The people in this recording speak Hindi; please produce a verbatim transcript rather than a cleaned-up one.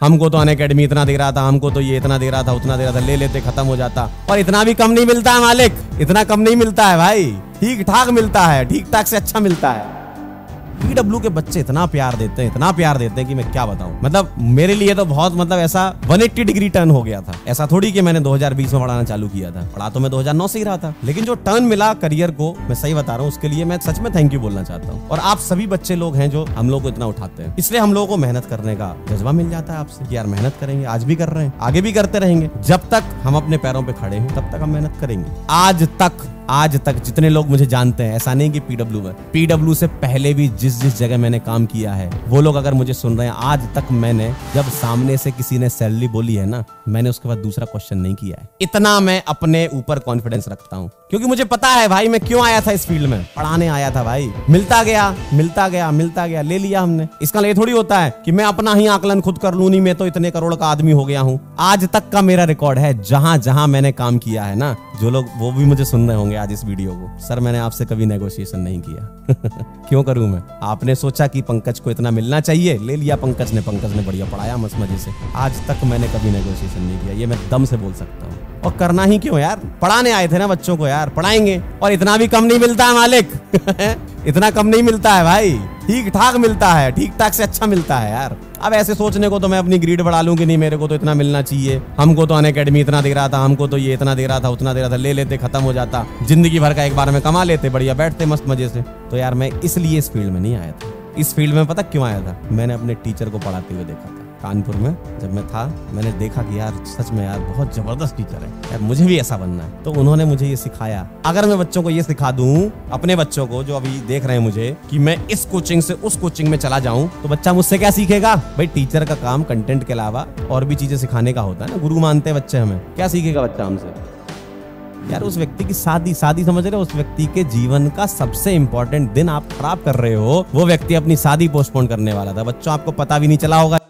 हमको तो अनअकैडमी इतना दे रहा था, हमको तो ये इतना दे रहा था, उतना दे रहा था, ले लेते खत्म हो जाता। और इतना भी कम नहीं मिलता है मालिक, इतना कम नहीं मिलता है भाई, ठीक ठाक मिलता है, ठीक ठाक से अच्छा मिलता है। पीडब्ल्यू के बच्चे इतना प्यार देते हैं, इतना प्यार देते हैं कि मैं क्या बताऊं। मतलब मेरे लिए तो बहुत मतलब ऐसा एक सौ अस्सी डिग्री टर्न हो गया था। ऐसा थोड़ी कि मैंने दो हज़ार बीस में पढ़ाना चालू किया था, पढ़ा तो मैं दो हज़ार नौ से ही रहा था, लेकिन जो टर्न मिला करियर को, मैं सही बता रहा हूँ, उसके लिए मैं सच में थैंक यू बोलना चाहता हूँ। और आप सभी बच्चे लोग हैं जो हम लोग को इतना उठाते हैं, इसलिए हम लोगों को मेहनत करने का जज्बा मिल जाता है आपसे कि यार मेहनत करेंगे, आज भी कर रहे हैं, आगे भी करते रहेंगे। जब तक हम अपने पैरों पे खड़े हैं तब तक हम मेहनत करेंगे। आज तक आज तक जितने लोग मुझे जानते हैं, ऐसा नहीं कि पीडब्ल्यू में, पीडब्ल्यू से पहले भी जिस जिस जगह मैंने काम किया है, वो लोग अगर मुझे सुन रहे हैं, आज तक मैंने जब सामने से किसी ने सैलरी बोली है ना, मैंने उसके बाद दूसरा क्वेश्चन नहीं किया है। इतना मैं अपने ऊपर कॉन्फिडेंस रखता हूँ, क्योंकि मुझे पता है भाई मैं क्यों आया था इस फील्ड में, पढ़ाने आया था भाई। मिलता गया मिलता गया मिलता गया, ले लिया हमने। इसका ये थोड़ी होता है कि मैं अपना ही आकलन खुद कर लूं, नहीं मैं तो इतने करोड़ का आदमी हो गया हूँ। आज तक का मेरा रिकॉर्ड है, जहां जहां मैंने काम किया है ना, जो लोग वो भी मुझे सुन रहे होंगे आज इस वीडियो को, सर मैंने आपसे कभी नेगोशिएशन नहीं किया। क्यों करूं मैं? आपने सोचा कि पंकज को इतना मिलना चाहिए, ले लिया पंकज ने, पंकज ने बढ़िया पढ़ाया मस्त मजे से। आज तक मैंने कभी नेगोशिएशन नहीं किया, ये मैं दम से बोल सकता हूँ। और करना ही क्यों यार, पढ़ाने आए थे ना बच्चों को, यार पढ़ाएंगे। और इतना भी कम नहीं मिलता है मालिक। इतना कम नहीं मिलता है भाई, ठीक ठाक मिलता है, ठीक ठाक से अच्छा मिलता है यार। अब ऐसे सोचने को तो मैं अपनी ग्रीड बढ़ा लूं कि नहीं मेरे को तो इतना मिलना चाहिए, हमको तो अनअकैडमी इतना दे रहा था, हमको तो ये इतना दे रहा था, उतना दे रहा था, ले लेते खत्म हो जाता, जिंदगी भर का एक बार में कमा लेते, बढ़िया बैठते मस्त मजे से। तो यार मैं इसलिए इस फील्ड में नहीं आया था। इस फील्ड में पता क्यों आया था? मैंने अपने टीचर को पढ़ाते हुए देखा था कानपुर में, जब मैं था, मैंने देखा कि यार सच में यार बहुत जबरदस्त टीचर है यार, मुझे भी ऐसा बनना है। तो उन्होंने मुझे ये सिखाया। अगर मैं बच्चों को ये सिखा दूं, अपने बच्चों को जो अभी देख रहे हैं मुझे, कि मैं इस कोचिंग से उस कोचिंग में चला जाऊं, तो बच्चा मुझसे क्या सीखेगा? भाई टीचर का काम कंटेंट के अलावा और भी चीजें सिखाने का होता है ना, गुरु मानते हैं बच्चे हमें। क्या सीखेगा बच्चा हमसे? यार उस व्यक्ति की शादी शादी समझ रहे हो, उस व्यक्ति के जीवन का सबसे इंपॉर्टेंट दिन आप खराब कर रहे हो। वो व्यक्ति अपनी शादी पोस्टपोन करने वाला था, बच्चों आपको पता भी नहीं चला होगा।